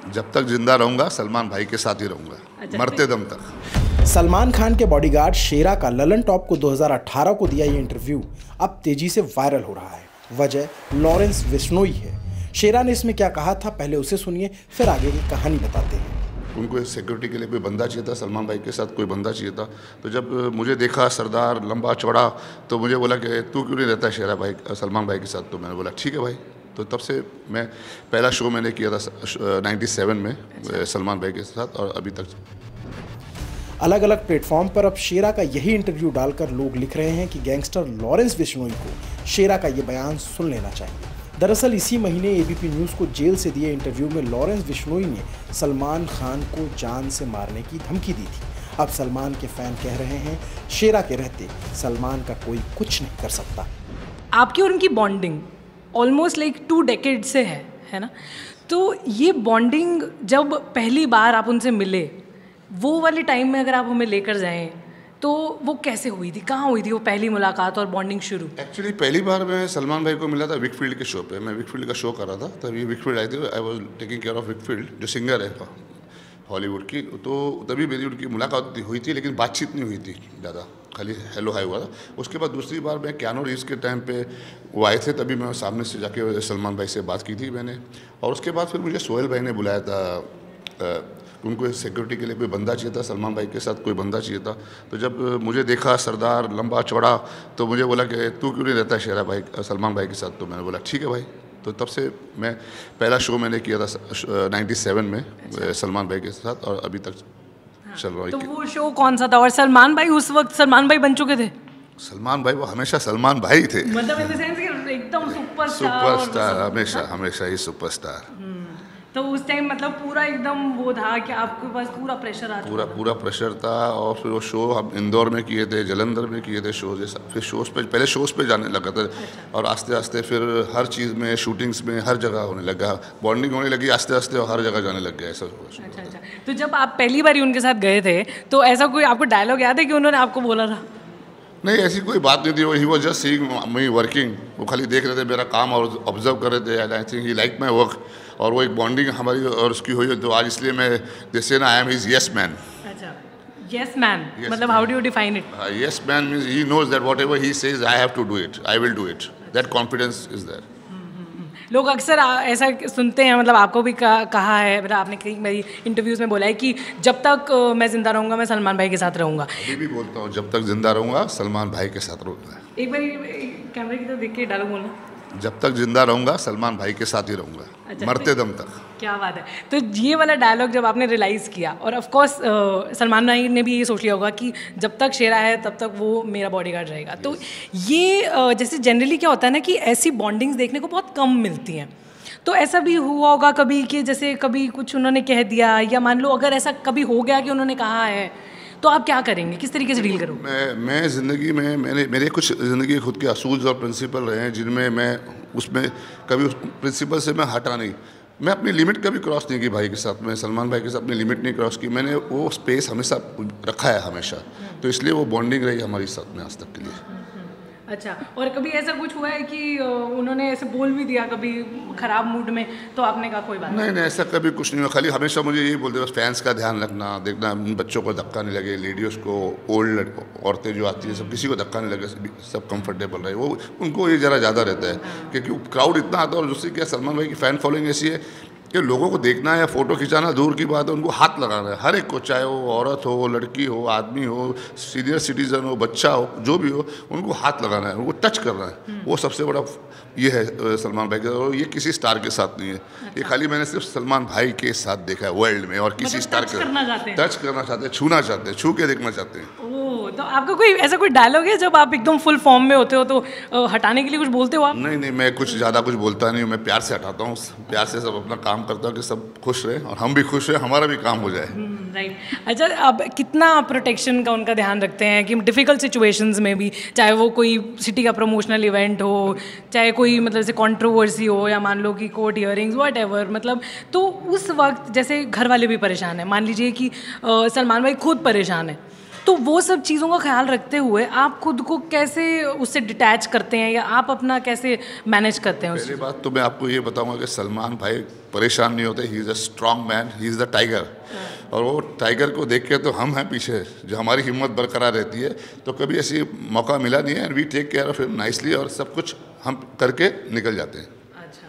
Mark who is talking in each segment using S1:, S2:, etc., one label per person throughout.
S1: जब तक जिंदा रहूंगा सलमान भाई के साथ ही रहूंगा, मरते दम तक।
S2: सलमान खान के बॉडीगार्ड शेरा का ललन टॉप को 2018 को दिया ये इंटरव्यू अब तेजी से वायरल हो रहा है। वजह लॉरेंस बिश्नोई है। शेरा ने इसमें क्या कहा था, पहले उसे सुनिए, फिर आगे की कहानी बताते हैं।
S1: उनको सिक्योरिटी के लिए कोई बंदा चाहिए था, सलमान भाई के साथ कोई बंदा चाहिए था। तो जब मुझे देखा सरदार लंबा चौड़ा, तो मुझे बोला कि तू क्यों नहीं रहता शेरा भाई सलमान भाई के साथ। तो मैंने बोला ठीक है भाई। तो तब से मैं पहला शो मैंने किया था 97 में सलमान भाई के साथ, और अभी तक
S2: अलग अलग प्लेटफॉर्म पर अब शेरा का यही इंटरव्यू डालकर लोग लिख रहे हैं कि गैंगस्टर लॉरेंस बिश्नोई को शेरा का ये बयान सुन लेना चाहिए। दरअसल इसी महीने एबीपी न्यूज़ को जेल से दिए इंटरव्यू में लॉरेंस बिश्नोई ने सलमान खान को जान से मारने की धमकी दी थी। अब सलमान के फैन कह रहे हैं शेरा के रहते सलमान का कोई कुछ नहीं कर सकता।
S3: आपकी और उनकी बॉन्डिंग ऑलमोस्ट लाइक 2 डेकेड से है ना। तो ये बॉन्डिंग जब पहली बार आप उनसे मिले, वो वाले टाइम में अगर आप हमें लेकर जाएं तो वो कैसे हुई थी, कहाँ हुई थी वो पहली मुलाकात और बॉन्डिंग शुरू?
S1: एक्चुअली पहली बार मैं सलमान भाई को मिला था विकफील्ड के शो पे। मैं विकफील्ड का शो कर रहा था, तभी विकफील्ड आई थी। I was taking care of Wickfield, जो सिंगर है हॉलीवुड की। तो तभी मेरी उनकी मुलाकात हुई थी, लेकिन बातचीत नहीं हुई थी ज़्यादा, खाली हेलो हाय हुआ था। उसके बाद दूसरी बार मैं कियानो रीव्स के टाइम पे वो आए थे, तभी मैं सामने से जाके सलमान भाई से बात की थी मैंने। और उसके बाद फिर मुझे सोहेल भाई ने बुलाया था। उनको सिक्योरिटी के लिए कोई बंदा चाहिए था, सलमान भाई के साथ कोई बंदा चाहिए था। तो जब मुझे देखा सरदार लंबा चौड़ा, तो मुझे बोला कि तू क्यों नहीं रहता शेरा भाई सलमान भाई के साथ। तो मैंने बोला ठीक है भाई। तो तब से मैं पहला शो मैंने किया था 97 में सलमान भाई के साथ, और अभी तक चल रहा है।
S3: तो वो शो कौन सा था? और सलमान भाई उस वक्त सलमान भाई बन चुके थे?
S1: सलमान भाई वो हमेशा सलमान भाई थे,
S3: मतलब इन द सेंस कि एकदम
S1: सुपरस्टार, हमेशा ही सुपरस्टार।
S3: तो उस टाइम मतलब पूरा एकदम वो था कि आपके पास पूरा प्रेशर आता
S1: पूरा प्रेशर था। और फिर वो शो हम इंदौर में किए थे, जलंधर में किए थे शो। जैसा फिर शोज़ पे, पहले शोज़ पे जाने लगा था। और आस्ते आस्ते फिर हर चीज़ में, शूटिंग्स में, हर जगह होने लगा, बॉन्डिंग होने लगी आस्ते आस्ते, और हर जगह जाने लग गया ऐसा।
S3: अच्छा। तो जब आप पहली बार उनके साथ गए थे, तो ऐसा कोई आपको डायलॉग याद है कि उन्होंने आपको बोला था?
S1: नहीं, ऐसी कोई बात नहीं थी। He was just seeing me working. वो खाली देख रहे थे मेरा काम और ऑब्जर्व कर रहे थे। I think he like my work, और वो एक बॉन्डिंग हमारी और उसकी हुई। तो आज इसलिए मैं जैसे ना I am his yes man.
S3: अच्छा, यस मैन मतलब how do you define it?
S1: Yes man means he knows that whatever he says I have to do it, I will do it. That confidence is there.
S3: लोग अक्सर ऐसा सुनते हैं, मतलब आपको भी कहा है, मतलब आपने कई मेरी इंटरव्यूज़ में बोला है कि जब तक मैं ज़िंदा रहूँगा मैं सलमान भाई के साथ रहूँगा।
S1: अभी भी बोलता हूँ, जब तक जिंदा रहूँगा सलमान भाई के साथ रहूँगा।
S3: एक बार कैमरे की तरफ देख के डायलॉग बोलना।
S1: जब तक जिंदा रहूँगा सलमान भाई के साथ ही रहूँगा, मरते दम तक।
S3: क्या बात है। तो ये वाला डायलॉग जब आपने रियलाइज़ किया, और ऑफ कोर्स सलमान भाई ने भी ये सोच लिया होगा कि जब तक शेरा है तब तक वो मेरा बॉडीगार्ड रहेगा। तो ये जैसे जनरली क्या होता है ना कि ऐसी बॉन्डिंग्स देखने को बहुत कम मिलती हैं। तो ऐसा भी हुआ होगा कभी कि जैसे कभी कुछ उन्होंने कह दिया, या मान लो अगर ऐसा कभी हो गया कि उन्होंने कहा है, तो आप क्या करेंगे, किस तरीके से डील करोगे?
S1: मैं ज़िंदगी में मेरे कुछ ज़िंदगी खुद के असूल और प्रिंसिपल रहे हैं, जिनमें मैं उसमें कभी उस प्रिंसिपल से मैं हटा नहीं। मैं अपनी लिमिट कभी क्रॉस नहीं की भाई के साथ, मैं सलमान भाई के साथ अपनी लिमिट नहीं क्रॉस की। मैंने वो स्पेस हमेशा रखा है हमेशा। तो इसलिए वो बॉन्डिंग रही हमारी साथ में आज तक के लिए।
S3: अच्छा, और कभी ऐसा कुछ हुआ है कि उन्होंने ऐसे बोल भी दिया कभी ख़राब मूड में, तो आपने कहा कोई बात
S1: नहीं, ऐसा कभी कुछ नहीं हुआ। खाली हमेशा मुझे यही बोलते बस फैंस का ध्यान रखना, देखना बच्चों को धक्का नहीं लगे, लेडीज़ को, ओल्ड औरतें जो आती हैं सब, किसी को धक्का नहीं लगे, सब कंफर्टेबल रहे। वो उनको ये ज़रा ज़्यादा रहता है क्योंकि क्राउड इतना आता है। और दूसरी क्या, सलमान भाई की फ़ैन फॉलोइंग ऐसी है कि लोगों को देखना है या फ़ोटो खिंचाना दूर की बात है, उनको हाथ लगाना है हर एक को, चाहे वो औरत हो, लड़की हो, आदमी हो, सीनियर सिटीज़न हो, बच्चा हो, जो भी हो, उनको हाथ लगाना है, उनको टच करना है। वो सबसे बड़ा ये है सलमान भाई का। और ये किसी स्टार के साथ नहीं है। ये खाली मैंने सिर्फ सलमान भाई के साथ देखा है वर्ल्ड में, और किसी स्टार के टच करना चाहते हैं, छूना चाहते हैं, छू के देखना चाहते हैं।
S3: तो आपका कोई ऐसा कोई डायलॉग है जब आप एकदम फुल फॉर्म में होते हो तो हटाने के लिए कुछ बोलते हो आप?
S1: नहीं, मैं कुछ ज़्यादा कुछ बोलता नहीं हूँ। मैं प्यार से हटाता हूँ, प्यार से सब अपना काम करता हूँ कि सब खुश रहे और हम भी खुश रहे, हमारा भी काम हो जाए।
S3: राइट। अच्छा, अब कितना प्रोटेक्शन का उनका ध्यान रखते हैं कि डिफ़िकल्ट सिचुएशंस में भी, चाहे वो कोई सिटी का प्रमोशनल इवेंट हो, चाहे कोई मतलब जैसे कंट्रोवर्सी हो, या मान लो कि कोर्ट हियरिंग्स व्हाटएवर, मतलब तो उस वक्त जैसे घर वाले भी परेशान हैं, मान लीजिए कि सलमान भाई खुद परेशान है, तो वो सब चीज़ों का ख्याल रखते हुए आप खुद को कैसे उससे डिटैच करते हैं या आप अपना कैसे मैनेज करते हैं?
S1: पहली बात तो मैं आपको ये बताऊंगा कि सलमान भाई परेशान नहीं होते, he is a strong man, he is the tiger. और वो टाइगर को देख के तो हम हैं पीछे, जो हमारी हिम्मत बरकरार रहती है। तो कभी ऐसी मौका मिला नहीं है, and we take care of him nicely, और सब कुछ हम करके निकल जाते हैं।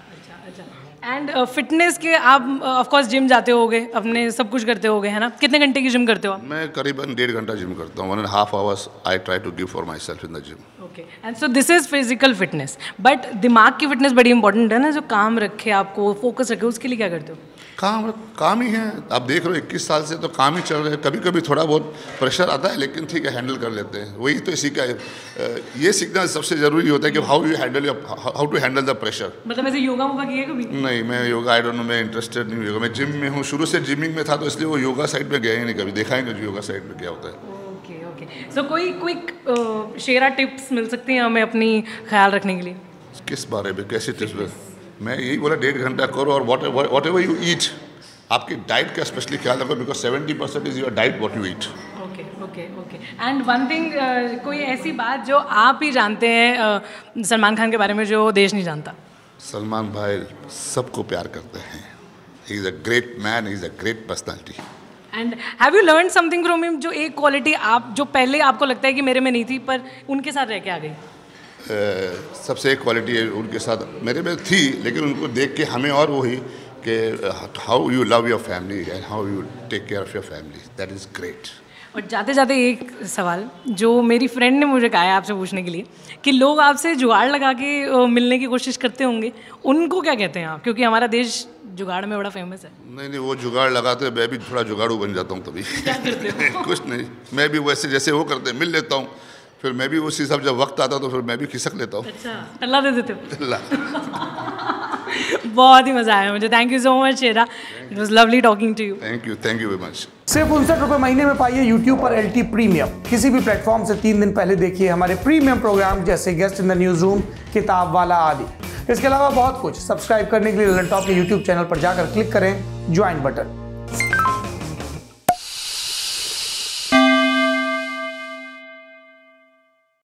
S3: एंड फिटनेस के आप ऑफ कोर्स जिम जाते होगे, अपने सब कुछ करते होगे, है ना? कितने घंटे की जिम करते हो आप?
S1: मैं करीबन 1.5 घंटा जिम करता हूँ, 1.5 hours I try to give for myself in the gym.
S3: Okay, and so this is physical fitness, but दिमाग की फिटनेस बड़ी इंपॉर्टेंट है ना, जो काम रखे आपको, फोकस रखे, उसके लिए क्या करते हो?
S1: काम ही है। आप देख रहे हो 21 साल से तो काम ही चल रहे हैं। कभी कभी थोड़ा बहुत प्रेशर आता है, लेकिन ठीक है, हैंडल कर लेते हैं। वही तो इसी का ये सीखना सबसे ज़रूरी होता है कि how to handle the pressure.
S3: मतलब ऐसे योगा वोगा किया कभी?
S1: नहीं, मैं योगा आई डोंट नो, मैं इंटरेस्टेड नहीं हूँ योगा। मैं जिम में हूँ, शुरू से जिमिंग में था, तो इसलिए वो योगा साइड में गया ही नहीं, कभी देखा ही नहीं योगा साइड में क्या होता है।
S3: ओके, सो कोई क्विक शेरा टिप्स मिल सकती हैं हमें अपनी ख्याल रखने के लिए? किस
S1: बारे में, कैसे टिप्स? मैं यही बोला 1.5 घंटा करो, और वॉट एवर यू ईट, आपकी डाइट का स्पेशली ख्याल रखो, because 70% is your diet what you eat.
S3: Okay. And one thing, कोई ऐसी बात जो आप ही जानते हैं सलमान खान के बारे में जो देश नहीं जानता?
S1: सलमान भाई सबको प्यार करते हैं। He is a great man, he is a great personality.
S3: And have you learn something from him, जो एक क्वालिटी आप जो पहले आपको लगता है कि मेरे में नहीं थी पर उनके साथ रह के आ गई?
S1: सबसे एक क्वालिटी है उनके साथ मेरे में थी, लेकिन उनको देख के हमें और वही कि how you love your family and how you take care of your family, that is great.
S3: और जाते जाते एक सवाल जो मेरी फ्रेंड ने मुझे कहा है आपसे पूछने के लिए, कि लोग आपसे जुगाड़ लगा के मिलने की कोशिश करते होंगे, उनको क्या कहते हैं आप? क्योंकि हमारा देश जुगाड़ में बड़ा फेमस है।
S1: नहीं, वो जुगाड़ लगाते, मैं भी थोड़ा जुगाड़ू बन जाता हूँ तभी।
S3: क्या करते हो?
S1: कुछ नहीं, मैं भी वैसे जैसे वो करते मिल लेता हूँ, फिर मैं भी उसी हिसाब जब वक्त आता तो फिर मैं भी खिसक लेता हूँ।
S3: अच्छा, टल्ला दे देते हो? बहुत ही मज़ा आया मुझे। Thank you so much Shera, it was lovely talking to you.
S1: Thank you very much.
S4: सिर्फ 59 रुपये महीने में पाइए YouTube पर LT प्रीमियम। किसी भी प्लेटफॉर्म से 3 दिन पहले देखिए हमारे प्रीमियम प्रोग्राम जैसे guest in the newsroom, किताब वाला आदि। इसके अलावा बहुत कुछ। सब्सक्राइब करने के लिए ललन टॉप के YouTube चैनल पर जाकर क्लिक करें ज्वाइन बटन।